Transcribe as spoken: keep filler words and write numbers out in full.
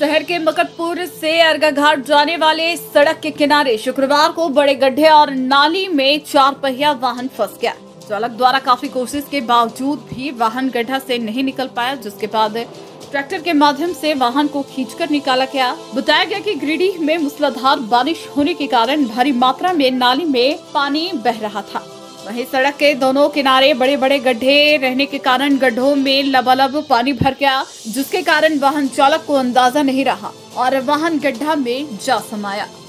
शहर के मकतपुर से अर्गा घाट जाने वाले सड़क के किनारे शुक्रवार को बड़े गड्ढे और नाली में चार पहिया वाहन फंस गया। चालक द्वारा काफी कोशिश के बावजूद भी वाहन गड्ढा से नहीं निकल पाया, जिसके बाद ट्रैक्टर के माध्यम से वाहन को खींचकर निकाला गया। बताया गया कि गिरिडीह में मूसलाधार बारिश होने के कारण भारी मात्रा में नाली में पानी बह रहा था। वहीं सड़क के दोनों किनारे बड़े बड़े गड्ढे रहने के कारण गड्ढों में लबालब पानी भर गया, जिसके कारण वाहन चालक को अंदाजा नहीं रहा और वाहन गड्ढा में जा समाया।